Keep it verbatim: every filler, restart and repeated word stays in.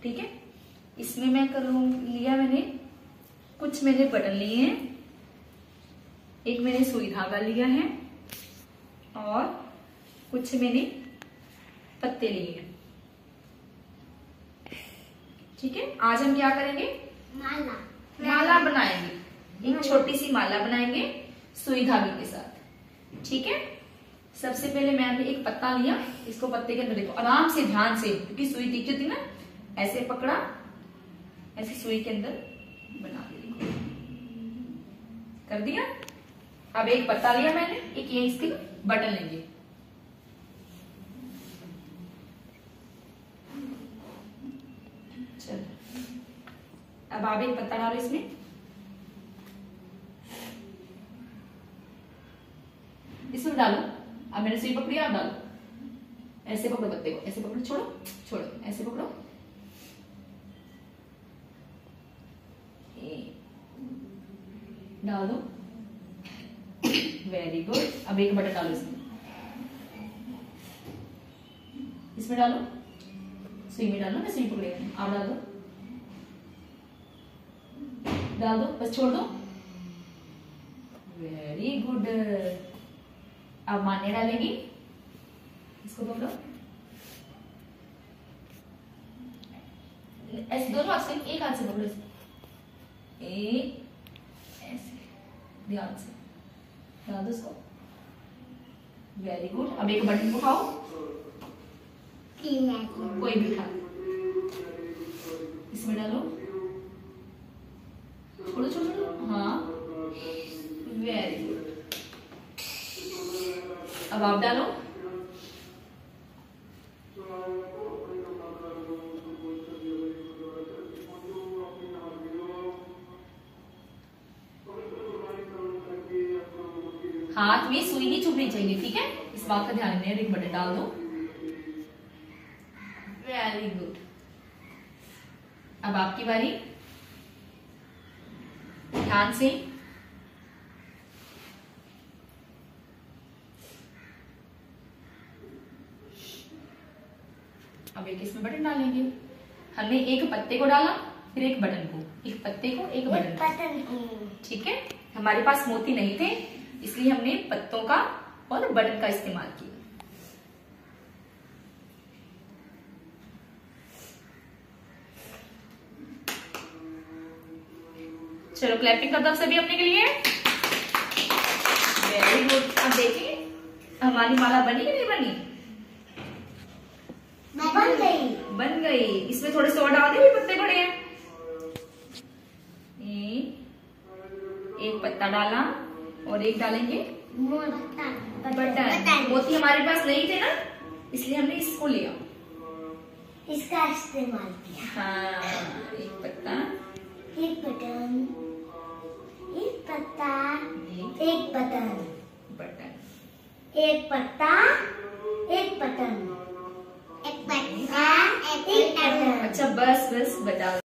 ठीक है। इसमें मैं कर लूँ लिया मैंने कुछ मैंने बटन लिए हैं, एक मैंने सुई धागा लिया है और कुछ मैंने पत्ते लिए हैं। ठीक है, आज हम क्या करेंगे, माला माला बनाएंगे। एक छोटी सी माला बनाएंगे सुई धागे के साथ। ठीक है, सबसे पहले मैंने एक पत्ता लिया, इसको पत्ते के अंदर देखो आराम से ध्यान से, क्योंकि सुई तीखी थी ना, ऐसे पकड़ा, ऐसे सुई के अंदर बना दिया, कर दिया। अब एक पत्ता लिया मैंने, एक ये इसके बटन लेंगे। चलो अब आप एक पत्ता डालो इसमें, इसमें डालो। अब मैंने सुई पकड़ी, आप डालो, ऐसे पकड़ो पत्ते को, ऐसे पकड़ो, छोड़ो छोड़ो, ऐसे पकड़ो, डाल दो, वेरी गुड। अब एक बटन डालो इसमें, इसमें डालो, सुई में डालो ना, सुई पकड़े, आप डाल दो, डाल दो, बस छोड़ दो, वेरी गुड। अब मान्य डालेंगी, इसको पकड़ो, ऐसे दोनों हाथ से, एक हाथ से पकड़ो इसको, एक ऐसे ध्यान से डाल दो इसको, वेरी गुड। अब एक बटन उठाओ, कोई भी उठा, इसमें डालो, छोड़ो छोड़ो छोड़ो, हाँ वेरी गुड। अब आप डालो, हाथ में सुई नहीं चुभनी चाहिए, ठीक है, इस बात का ध्यान रखना। एक बटन डाल दो, वेरी गुड। अब आपकी बारी, ध्यान से, अब एक इसमें बटन डालेंगे। हमने एक पत्ते को डाला, फिर एक बटन को, एक पत्ते को, एक बटन को, ठीक है। हमारे पास मोती नहीं थे, इसलिए हमने पत्तों का और बटन का इस्तेमाल किया। चलो क्लैपिंग कर दो सभी अपने के लिए, वेरी गुड। अब देखिए हमारी माला बनी कि नहीं बनी, बन गई, बन गई। इसमें थोड़े से और डाल दे, पत्ते बड़े हैं। एक पत्ता डाला और एक डालेंगे बटन। मोती हमारे पास नहीं थे ना, इसलिए हमने इसको लिया, इसका इस्तेमाल किया। हाँ, एक पत्ता, एक बटन, एक पत्ता, एक बटन, बटन, एक पत्ता, एक बटन, एक पत्ता, एक बटन। अच्छा बस बस बता